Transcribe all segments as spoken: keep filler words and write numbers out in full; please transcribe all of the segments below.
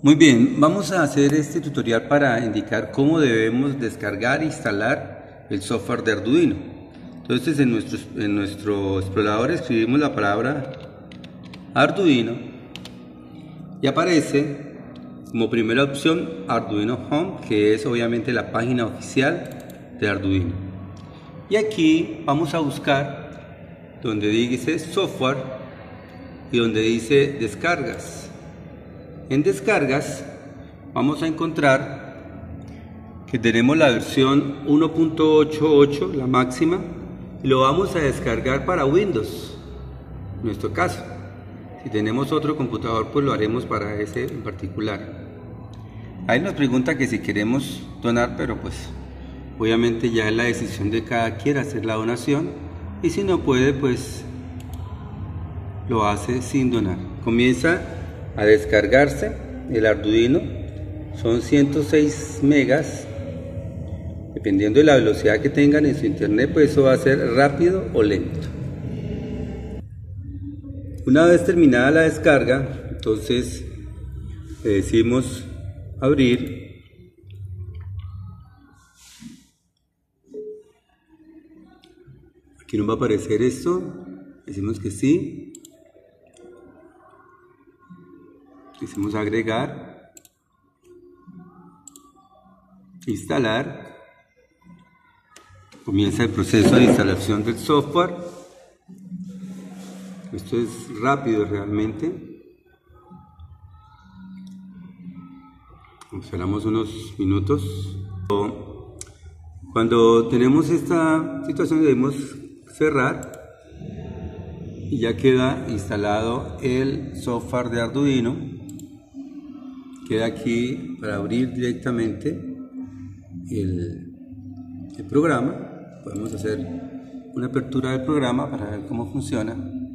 Muy bien, vamos a hacer este tutorial para indicar cómo debemos descargar e instalar el software de Arduino. Entonces en nuestro, en nuestro explorador escribimos la palabra Arduino y aparece como primera opción Arduino Home, que es obviamente la página oficial de Arduino. Y aquí vamos a buscar donde dice software y donde dice descargas. En descargas vamos a encontrar que tenemos la versión uno punto ochenta y ocho, la máxima, y lo vamos a descargar para Windows, en nuestro caso. Si tenemos otro computador, pues lo haremos para ese en particular. Ahí nos pregunta que si queremos donar, pero pues obviamente ya es la decisión de cada quien hacer la donación, y si no puede, pues lo hace sin donar. Comienza a descargarse el Arduino, son ciento seis megas, dependiendo de la velocidad que tengan en su internet, pues eso va a ser rápido o lento. Una vez terminada la descarga, entonces le decimos abrir, aquí nos va a aparecer esto, decimos que sí. Decimos agregar, instalar, comienza el proceso de instalación del software. Esto es rápido realmente. Esperamos unos minutos. Cuando tenemos esta situación debemos cerrar y ya queda instalado el software de Arduino. Queda aquí para abrir directamente el, el programa. Podemos hacer una apertura del programa para ver cómo funciona.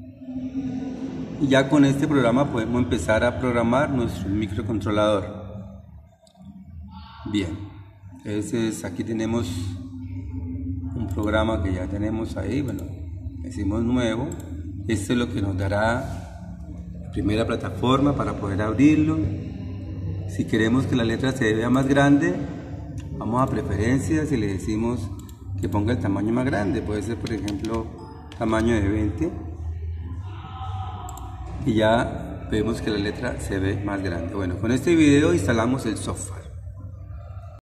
Y ya con este programa podemos empezar a programar nuestro microcontrolador. Bien, entonces aquí tenemos un programa que ya tenemos ahí. Bueno, decimos nuevo. Este es lo que nos dará la primera plataforma para poder abrirlo. Si queremos que la letra se vea más grande, vamos a preferencias y le decimos que ponga el tamaño más grande. Puede ser, por ejemplo, tamaño de veinte. Y ya vemos que la letra se ve más grande. Bueno, con este video instalamos el software.